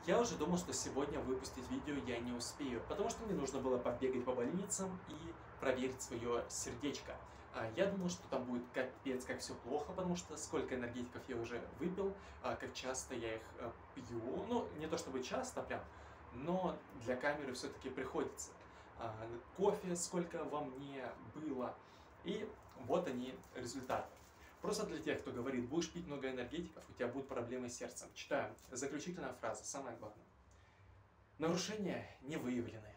Я уже думал, что сегодня выпустить видео я не успею, потому что мне нужно было побегать по больницам и проверить свое сердечко. Я думал, что там будет капец, как все плохо, потому что сколько энергетиков я уже выпил, как часто я их пью. Ну, не то чтобы часто прям, но для камеры все-таки приходится. Кофе сколько во мне было. И вот они результаты. Просто для тех, кто говорит, будешь пить много энергетиков, у тебя будут проблемы с сердцем. Читаем. Заключительная фраза, самое главное. Нарушения не выявлены.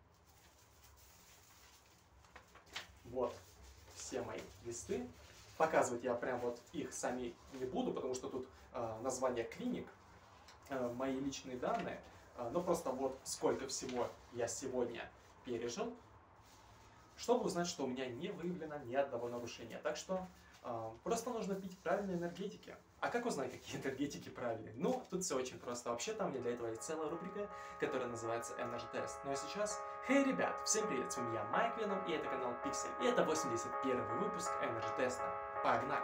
Вот все мои листы. Показывать я прям вот их сами не буду, потому что тут название клиник, мои личные данные. Но просто вот сколько всего я сегодня пережил, чтобы узнать, что у меня не выявлено ни одного нарушения. Так что просто нужно пить правильные энергетики. А как узнать, какие энергетики правильные? Ну, тут все очень просто. Вообще-то у меня для этого есть целая рубрика, которая называется Energy Test. Ну а сейчас, хей, ребят, всем привет, с вами я, Майк Веном, и это канал Pixel. И это 81 выпуск Energy Test. Погнали!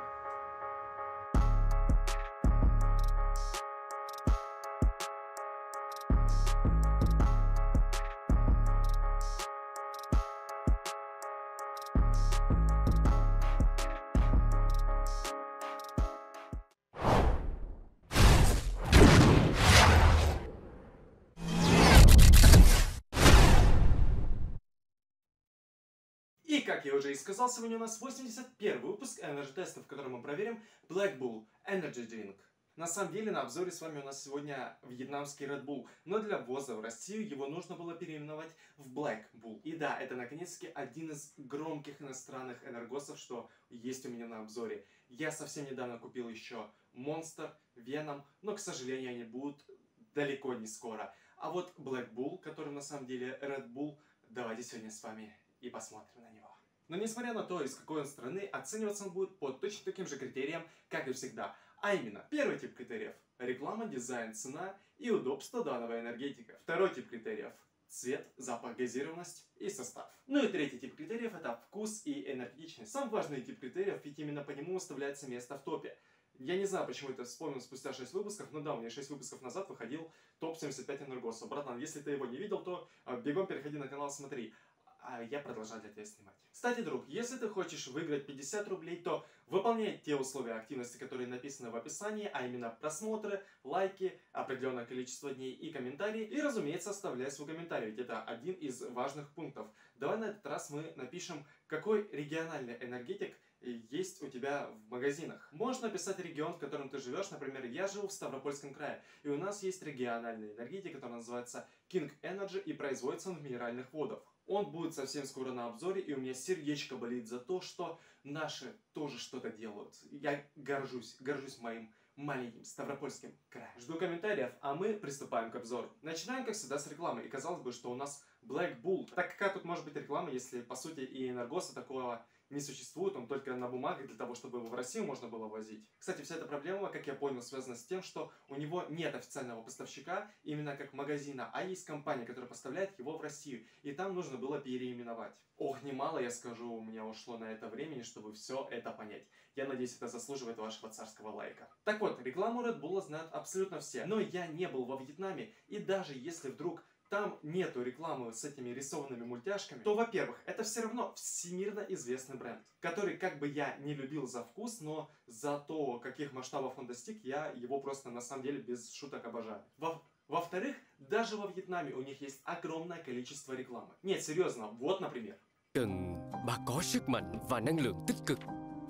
И, как я уже и сказал, сегодня у нас 81 выпуск Energy Test, в котором мы проверим Black Bull Energy Drink. На самом деле, на обзоре с вами у нас сегодня вьетнамский Red Bull, но для ввоза в Россию его нужно было переименовать в Black Bull. И да, это наконец-таки один из громких иностранных энергосов, что есть у меня на обзоре. Я совсем недавно купил еще Monster, Venom, но, к сожалению, они будут далеко не скоро. А вот Black Bull, который на самом деле Red Bull, давайте сегодня с вами и посмотрим на него. Но несмотря на то, из какой он страны, оцениваться он будет по точно таким же критериям, как и всегда. А именно, первый тип критериев – реклама, дизайн, цена и удобство данного энергетика. Второй тип критериев – цвет, запах, газированность и состав. Ну и третий тип критериев – это вкус и энергичность. Самый важный тип критериев, ведь именно по нему выставляется место в топе. Я не знаю, почему это вспомнил спустя 6 выпусков, но да, у меня 6 выпусков назад выходил топ 75 энергосов. Братан, если ты его не видел, то бегом переходи на канал, смотри. А я продолжаю для тебя снимать. Кстати, друг, если ты хочешь выиграть 50 рублей, то выполняй те условия активности, которые написаны в описании, а именно просмотры, лайки, определенное количество дней и комментарии. И, разумеется, оставляй свой комментарий, ведь это один из важных пунктов. Давай на этот раз мы напишем, какой региональный энергетик есть у тебя в магазинах. Можешь написать регион, в котором ты живешь. Например, я живу в Ставропольском крае, и у нас есть региональный энергетик, который называется King Energy, и производится он в минеральных водах. Он будет совсем скоро на обзоре, и у меня сердечко болит за то, что наши тоже что-то делают. Я горжусь моим маленьким Ставропольским краем. Жду комментариев, а мы приступаем к обзору. Начинаем, как всегда, с рекламы. И казалось бы, что у нас Black Bull. Так какая тут может быть реклама, если, по сути, и энергоса такого не существует, он только на бумаге для того, чтобы его в Россию можно было возить. Кстати, вся эта проблема, как я понял, связана с тем, что у него нет официального поставщика, именно как магазина, а есть компания, которая поставляет его в Россию. И там нужно было переименовать. Ох, немало, я скажу, у меня ушло на это времени, чтобы все это понять. Я надеюсь, это заслуживает вашего царского лайка. Так вот, рекламу Red Bull знают абсолютно все. Но я не был во Вьетнаме, и даже если вдруг там нету рекламы с этими рисованными мультяшками, то, во-первых, это все равно всемирно известный бренд, который, как бы я не любил за вкус, но за то, каких масштабов он достиг, я его просто на самом деле без шуток обожаю. Во-вторых, даже во Вьетнаме у них есть огромное количество рекламы. Нет, серьезно, вот, например. Cần bà có sức mạnh và năng lượng tích cực.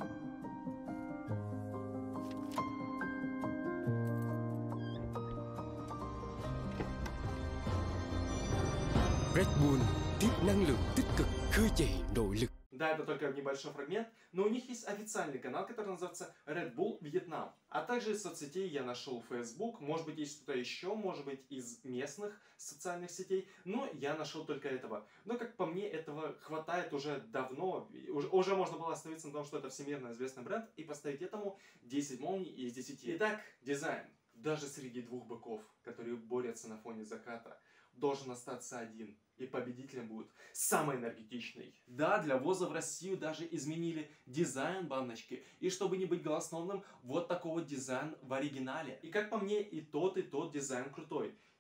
Red Bull tiếp năng lượng tích cực khơi dậy nội lực. Да, это только небольшой фрагмент, но у них есть официальный канал, который называется Red Bull Vietnam. А также из соцсетей я нашел Facebook, может быть есть что-то еще, может быть из местных социальных сетей, но я нашел только этого. Но как по мне, этого хватает уже давно, уже можно было остановиться на том, что это всемирно известный бренд и поставить этому 10 молний из 10. Итак, дизайн. Даже среди двух быков, которые борются на фоне заката, должен остаться один. И победителем будет самый энергетичный. Да, для ввоза в Россию даже изменили дизайн баночки. И чтобы не быть голословным, вот такой вот дизайн в оригинале. И как по мне, и тот дизайн крутой.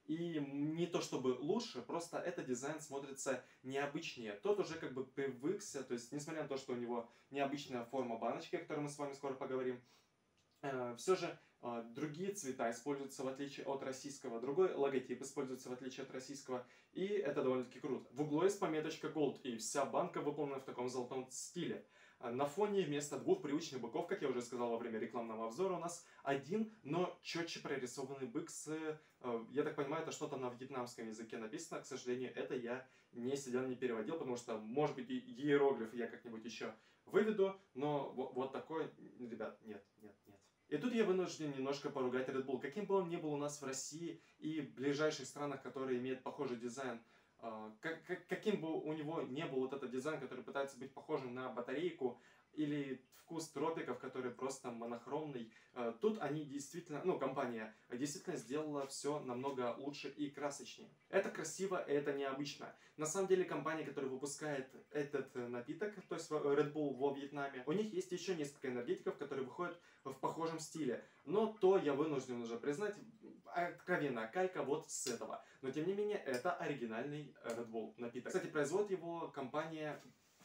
И не то чтобы лучше, просто этот дизайн смотрится необычнее. Тот уже как бы привыкся, то есть несмотря на то, что у него необычная форма баночки, о которой мы с вами скоро поговорим, все же другие цвета используются в отличие от российского, другой логотип используется в отличие от российского, и это довольно-таки круто. В углу есть пометочка Gold, и вся банка выполнена в таком золотом стиле. На фоне вместо двух привычных быков, как я уже сказал во время рекламного обзора, у нас один, но четче прорисованный бык с, я так понимаю, это что-то на вьетнамском языке написано. К сожалению, это я не сидел, не переводил, потому что, может быть, иероглиф я как-нибудь еще выведу, но вот такой, ребят, нет. И тут я вынужден немножко поругать Red Bull. Каким бы он ни был у нас в России и в ближайших странах, которые имеют похожий дизайн, каким бы у него не был вот этот дизайн, который пытается быть похожим на батарейку, или вкус тропиков, который просто монохромный, тут они действительно, компания действительно сделала все намного лучше и красочнее. Это красиво, это необычно. На самом деле компания, которая выпускает этот напиток, то есть Red Bull во Вьетнаме, у них есть еще несколько энергетиков, которые выходят в похожем стиле. Но то я вынужден уже признать, откровенно калька вот с этого. Но тем не менее, это оригинальный Red Bull напиток. Кстати, производит его компания...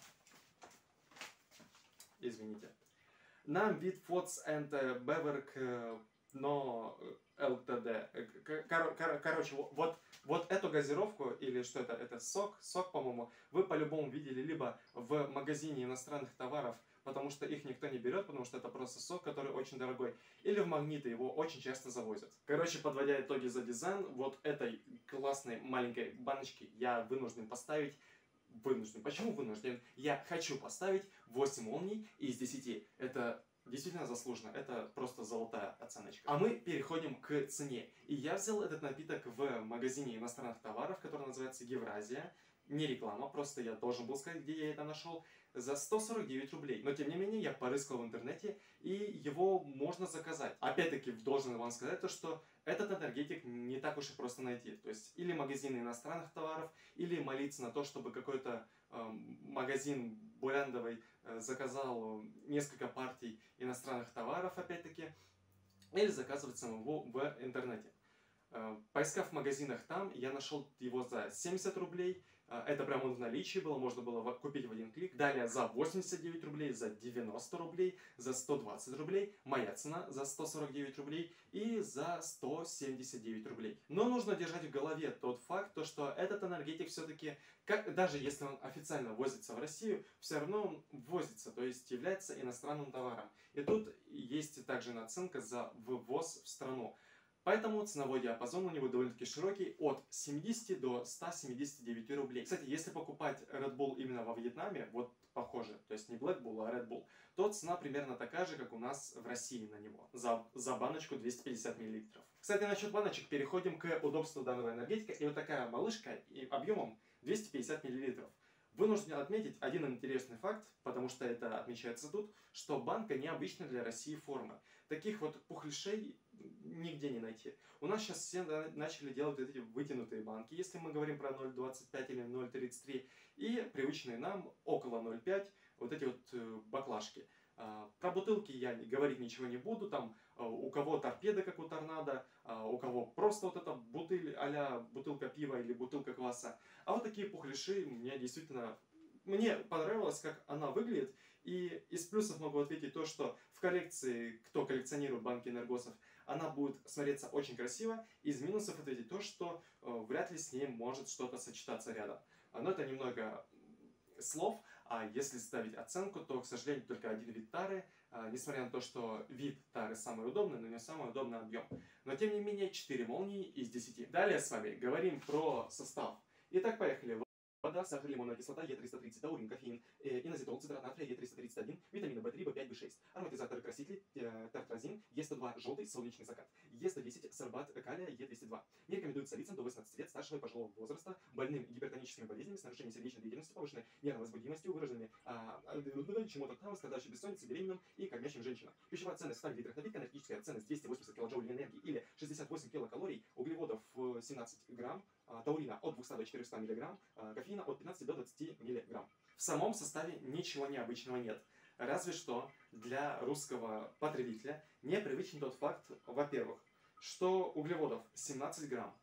Извините. Нам вид Foods and Beverage, но ЛТД. Короче, вот эту газировку, или что это сок, по-моему, вы по-любому видели либо в магазине иностранных товаров, потому что их никто не берет, потому что это просто сок, который очень дорогой, или в Магниты, его очень часто завозят. Короче, подводя итоги за дизайн, вот этой классной маленькой баночки я вынужден поставить. Почему вынужден? Я хочу поставить 8 молний из 10. Это действительно заслуженно. Это просто золотая оценочка. А мы переходим к цене. И я взял этот напиток в магазине иностранных товаров, который называется Евразия. Не реклама, просто я должен был сказать, где я это нашел. За 149 рублей. Но тем не менее, я порыскал в интернете, и его можно заказать. Опять-таки, должен вам сказать то, что этот энергетик не так уж и просто найти. То есть, или магазины иностранных товаров, или молиться на то, чтобы какой-то магазин брендовый заказал несколько партий иностранных товаров, опять-таки, или заказывать самого в интернете. Поискав в магазинах там, я нашел его за 70 рублей. Это прямо в наличии было, можно было купить в один клик. Далее за 89 рублей, за 90 рублей, за 120 рублей. Моя цена за 149 рублей и за 179 рублей. Но нужно держать в голове тот факт, то, что этот энергетик все-таки, даже если он официально ввозится в Россию, все равно он ввозится, то есть является иностранным товаром. И тут есть также наценка за ввоз в страну. Поэтому ценовой диапазон у него довольно-таки широкий, от 70 до 179 рублей. Кстати, если покупать Red Bull именно во Вьетнаме, вот похоже, то есть не Black Bull, а Red Bull, то цена примерно такая же, как у нас в России на него, за баночку 250 мл. Кстати, насчет баночек переходим к удобству данного энергетика. И вот такая малышка объемом 250 мл. Вынужден отметить один интересный факт, потому что это отмечается тут, что банка необычная для России форма. Таких вот пухляшей нигде не найти. У нас сейчас все начали делать вот эти вытянутые банки, если мы говорим про 0,25 или 0,33, и привычные нам около 0,5 вот эти вот баклажки. Про бутылки я говорить ничего не буду, там у кого торпеда, как у торнадо, у кого просто вот эта бутыль а-ля бутылка пива или бутылка кваса. А вот такие пухляши мне понравилось, как она выглядит. И из плюсов могу ответить то, что в коллекции, кто коллекционирует банки энергосов, она будет смотреться очень красиво. Из минусов ответить то, что вряд ли с ней может что-то сочетаться рядом. Но это немного слов, а если ставить оценку, то, к сожалению, только один вид тары, несмотря на то, что вид тары самый удобный, но не самый удобный объем. Но, тем не менее, 4 молнии из 10. Далее с вами говорим про состав. Итак, поехали. Вода, сахар, лимонная кислота, Е330, таурин, кофеин, инозитол, цитрат натрия, Е331, витамины В3, В5, В6, ароматизаторы, красители, тартразин, Е102, желтый, солнечный закат, Е110, сорбат калия, Е202. Не рекомендуется лицам до 18 лет старшего и пожилого возраста, больным гипертоническими болезнями с нарушением сердечной деятельности, повышенной нервовозбудимостью, выраженными чему-то там, страдающим бессонницей, беременным и кормящим женщинам. Пищевая ценность 100 литров напитка, энергетическая ценность 280 килоджоулей энергии или 68 килокалорий, углеводов 17 грамм, таурина от 200 до 400 мг, кофеина от 15 до 20 мг. В самом составе ничего необычного нет. Разве что для русского потребителя непривычен тот факт, во-первых, что углеводов 17 грамм.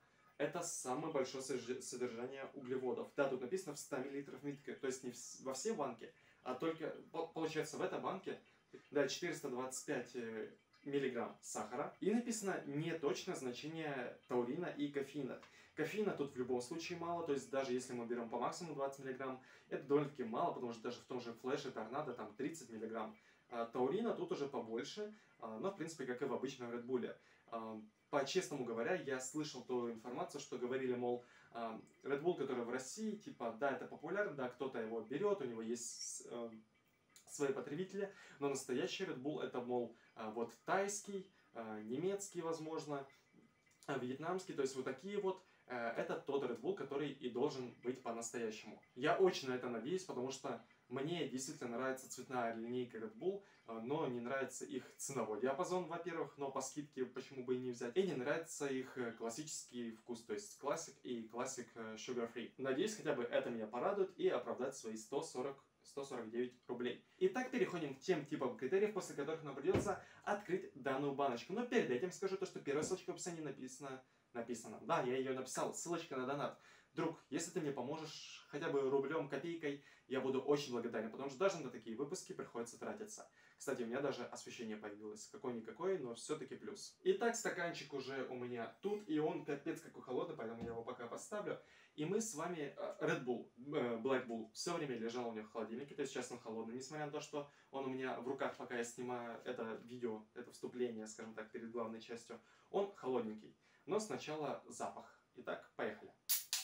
это самое большое содержание углеводов. Да, тут написано в 100 мл митке, то есть не во все банки, а только, получается, в этой банке, да, 425 миллиграмм сахара. И написано неточное значение таурина и кофеина. Кофеина тут в любом случае мало, то есть даже если мы берем по максимуму 20 миллиграмм, это довольно-таки мало, потому что даже в том же флеше торнадо там 30 миллиграмм. Таурина тут уже побольше, но в принципе как и в обычном Red Bull. По-честному говоря, я слышал ту информацию, что говорили, мол, Red Bull, который в России, типа, да, это популярно, да, кто-то его берет, у него есть свои потребители, но настоящий Red Bull это, мол, вот тайский, немецкий, возможно, вьетнамский, то есть вот такие вот, это тот Red Bull, который и должен быть по-настоящему. Я очень на это надеюсь, потому что мне действительно нравится цветная линейка Red Bull, но не нравится их ценовой диапазон, во-первых, но по скидке почему бы и не взять. И не нравится их классический вкус, то есть классик и классик sugar free. Надеюсь, хотя бы это меня порадует и оправдать свои 149 рублей. Итак, переходим к тем типам критериев, после которых нам придется открыть данную баночку. Но перед этим скажу то, что первая ссылочка в описании написана. Да, я ее написал, ссылочка на донат. Друг, если ты мне поможешь хотя бы рублем, копейкой, я буду очень благодарен, потому что даже на такие выпуски приходится тратиться. Кстати, у меня даже освещение появилось. Какой-никакой, но все-таки плюс. Итак, стаканчик уже у меня тут, и он капец какой холодный, поэтому я его пока поставлю. И мы с вами... Red Bull, Black Bull, все время лежал у меня в холодильнике, то есть сейчас он холодный, несмотря на то, что он у меня в руках, пока я снимаю это видео, это вступление, скажем так, перед главной частью, он холодненький. Но сначала запах. Итак, поехали.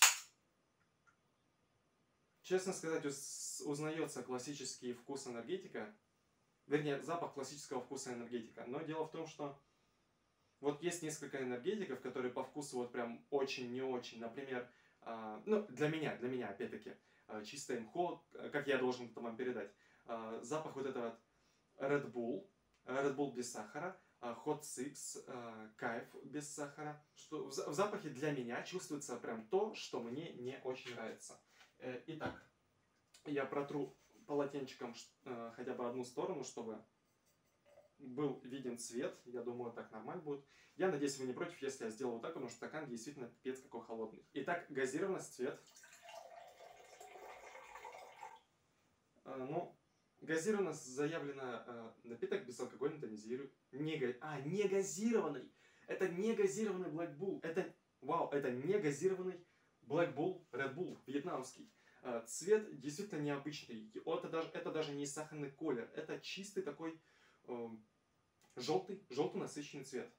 Честно сказать, узнается классический вкус энергетика, вернее, запах классического вкуса энергетика. Но дело в том, что вот есть несколько энергетиков, которые по вкусу вот прям очень не очень. Например, ну, для меня, опять-таки, чистое имхо, как я должен это вам передать. Запах вот этого Red Bull без сахара, Hot Six, Кайф без сахара. Что в запахе для меня чувствуется прям то, что мне не очень нравится. Итак, я протру полотенчиком хотя бы одну сторону, чтобы был виден цвет. Я думаю, так нормально будет. Я надеюсь, вы не против, если я сделаю вот так, потому что стакан действительно пипец какой холодный. Итак, газированность, цвет. Ну, газированность заявлена напиток безалкогольный, тонизирующий. Не газированный! Это не газированный Black Bull. Это не газированный Black Bull, Red Bull, вьетнамский. Цвет действительно необычный. Это даже не сахарный колер. Это чистый такой желтый насыщенный цвет.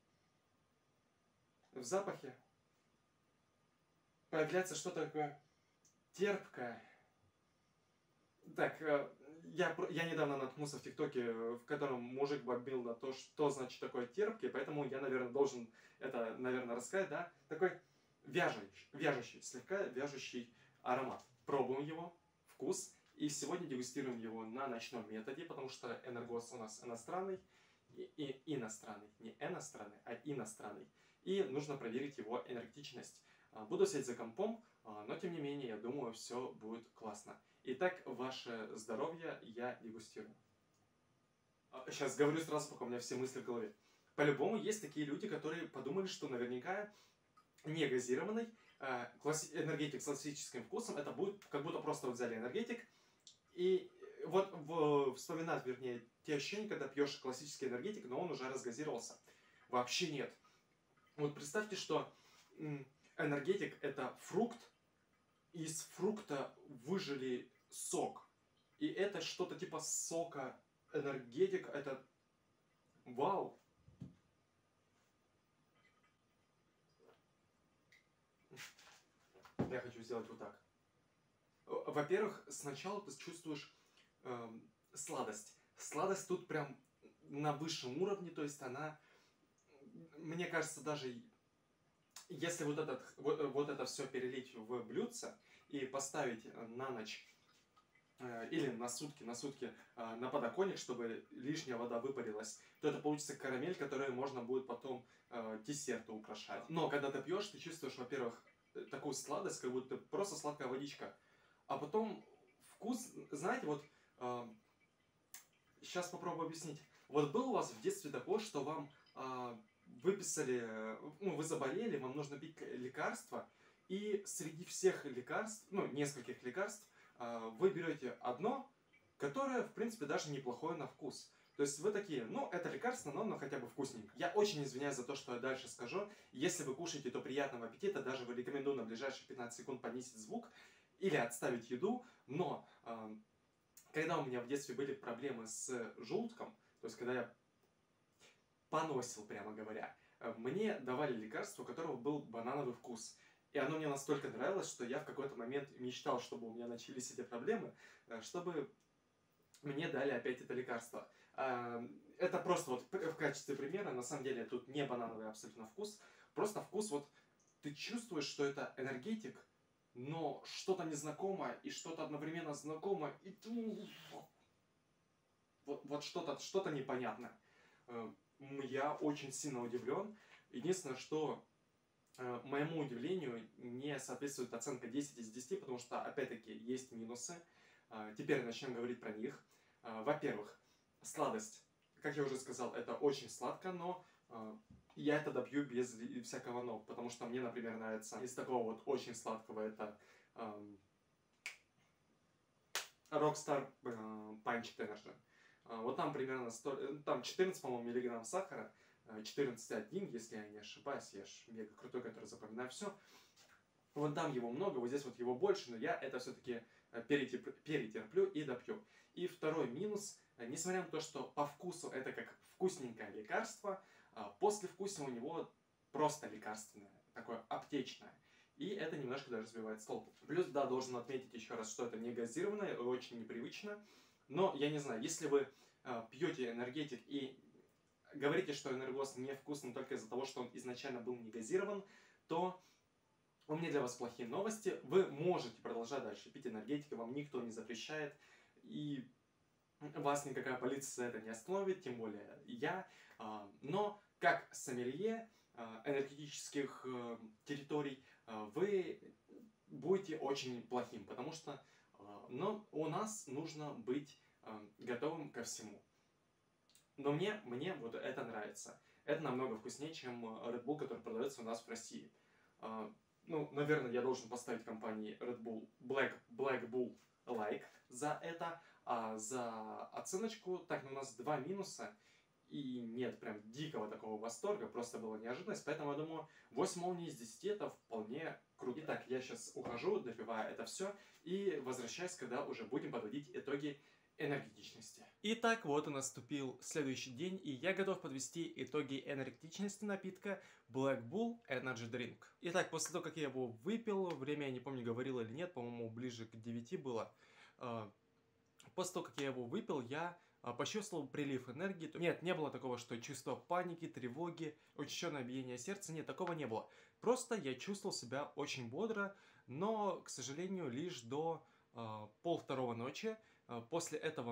В запахе появляется что-то такое терпкое. Так, я недавно наткнулся в ТикТоке, в котором мужик бомбил на то, что значит такое терпкий, поэтому я, наверное, должен это, рассказать, да? Такой вяжущий, слегка вяжущий аромат. Пробуем его, вкус, и сегодня дегустируем его на ночном методе, потому что энергос у нас иностранный, и иностранный, не иностранный, а иностранный. И нужно проверить его энергетичность. Буду сидеть за компом, но тем не менее, я думаю, все будет классно. Итак, ваше здоровье я дегустирую. Сейчас говорю сразу, пока у меня все мысли в голове. По-любому есть такие люди, которые подумали, что наверняка не газированный энергетик с классическим вкусом, это будет как будто просто вот взяли энергетик и вот вспоминать, вернее, те ощущения, когда пьешь классический энергетик, но он уже разгазировался. Вообще нет. Вот представьте, что энергетик это фрукт, из фрукта выжили сок. И это что-то типа сока энергетик, это вау. Я хочу сделать вот так. Во-первых, сначала ты чувствуешь сладость. Сладость тут прям на высшем уровне, то есть она, мне кажется, даже если вот это все перелить в блюдце и поставить на ночь или на сутки на подоконник, чтобы лишняя вода выпарилась, то это получится карамель, которую можно будет потом десерты украшать. Но когда ты пьешь, ты чувствуешь, во-первых, такую сладость, как будто просто сладкая водичка. А потом вкус, знаете, вот сейчас попробую объяснить. Вот был у вас в детстве такое, что вам выписали, ну, вы заболели, вам нужно пить лекарства, и среди всех лекарств, ну, нескольких лекарств, вы берете одно, которое, в принципе, даже неплохое на вкус. То есть вы такие, ну, это лекарство, но оно хотя бы вкусненько. Я очень извиняюсь за то, что я дальше скажу. Если вы кушаете, то приятного аппетита. Даже рекомендую на ближайшие 15 секунд понизить звук или отставить еду. Но когда у меня в детстве были проблемы с желудком, то есть когда я поносил, прямо говоря, мне давали лекарство, у которого был банановый вкус. И оно мне настолько нравилось, что я в какой-то момент мечтал, чтобы у меня начались эти проблемы, чтобы мне дали опять это лекарство. Это просто вот в качестве примера, на самом деле тут не банановый абсолютно вкус, просто вкус вот ты чувствуешь, что это энергетик, но что-то незнакомое и что-то одновременно знакомое, и вот что-то непонятное. Я очень сильно удивлен. Единственное, что моему удивлению не соответствует оценка 10 из 10, потому что, опять-таки, есть минусы. Теперь начнем говорить про них. Во-первых, сладость. Как я уже сказал, это очень сладко, но я это добью без всякого «но», потому что мне, например, нравится из такого вот очень сладкого это Rockstar Punched Energy. Вот там примерно там 14, по-моему, миллиграмм сахара, 14,1, если я не ошибаюсь, я ж мега крутой, который запоминаю все. Вот там его много, вот здесь вот его больше, но я это все-таки перетерплю и допью. И второй минус, несмотря на то, что по вкусу это как вкусненькое лекарство, послевкусие у него просто лекарственное, такое аптечное. И это немножко даже сбивает с толку. Плюс, да, должен отметить еще раз, что это не газированное, очень непривычно. Но, я не знаю, если вы пьете энергетик и говорите, что энергос невкусный только из-за того, что он изначально был не газирован, то у меня для вас плохие новости. Вы можете продолжать дальше пить энергетики, вам никто не запрещает. И вас никакая полиция за это не остановит, тем более я. Но как сомелье энергетических территорий вы будете очень плохим, потому что у нас нужно быть готовым ко всему. Но мне вот это нравится. Это намного вкуснее, чем Red Bull, который продается у нас в России. Ну, наверное, я должен поставить компании Red Bull Black Bull лайк за это, а за оценочку, так, у нас 2 минуса, и нет прям дикого такого восторга, просто была неожиданность, поэтому я думаю, 8 молний из 10 это вполне круто. Итак, я сейчас ухожу, допиваю это все, и возвращаюсь, когда уже будем подводить итоги энергетичности. Итак, вот и наступил следующий день, и я готов подвести итоги энергетичности напитка Black Bull Energy Drink. Итак, после того, как я его выпил, время я не помню, говорил или нет, по-моему, ближе к 9 было. После того, как я его выпил, я почувствовал прилив энергии. Нет, не было такого, что чувство паники, тревоги, учащенное биение сердца. Нет, такого не было. Просто я чувствовал себя очень бодро, но, к сожалению, лишь до 1:30 ночи. После этого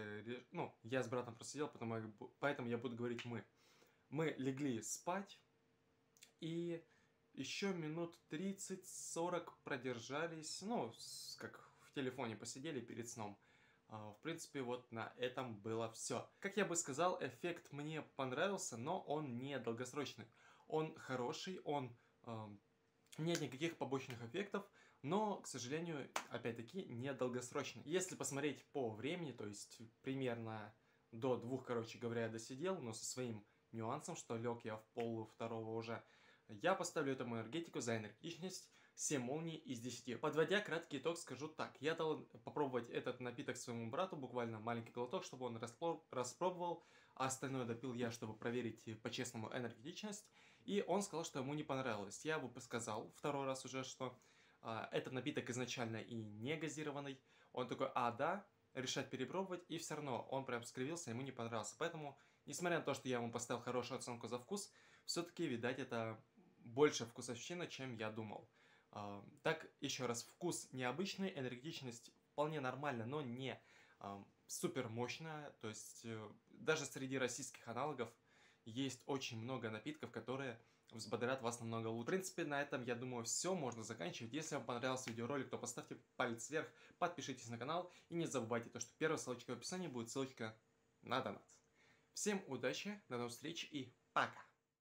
я с братом просидел, поэтому я буду говорить мы. Мы легли спать и еще минут 30-40 продержались, как в телефоне посидели перед сном. В принципе, вот на этом было все. Как я бы сказал, эффект мне понравился, но он не долгосрочный. Он хороший, нет никаких побочных эффектов, но, к сожалению, опять-таки, не долгосрочный. Если посмотреть по времени, то есть примерно до 2, короче говоря, я досидел, но со своим нюансом, что лег я в 1:30 уже, я поставлю этому энергетику за энергичность 7 молний из 10. Подводя краткий итог, скажу так. Я дал попробовать этот напиток своему брату, буквально маленький глоток, чтобы он распробовал, а остальное допил я, чтобы проверить по-честному энергетичность. И он сказал, что ему не понравилось. Я бы сказал второй раз уже, что этот напиток изначально и не газированный. Он такой, да, решать перепробовать, и все равно он прям скривился, ему не понравился. Поэтому, несмотря на то, что я ему поставил хорошую оценку за вкус, все-таки, видать, это больше вкусовщина, чем я думал. Так, еще раз, вкус необычный, энергичность вполне нормальная, но не супер мощная. То есть, даже среди российских аналогов есть очень много напитков, которые взбодрят вас намного лучше. В принципе, на этом, я думаю, все, можно заканчивать. Если вам понравился видеоролик, то поставьте палец вверх, подпишитесь на канал и не забывайте, что первая ссылочка в описании будет ссылочка на донат. Всем удачи, до новых встреч и пока!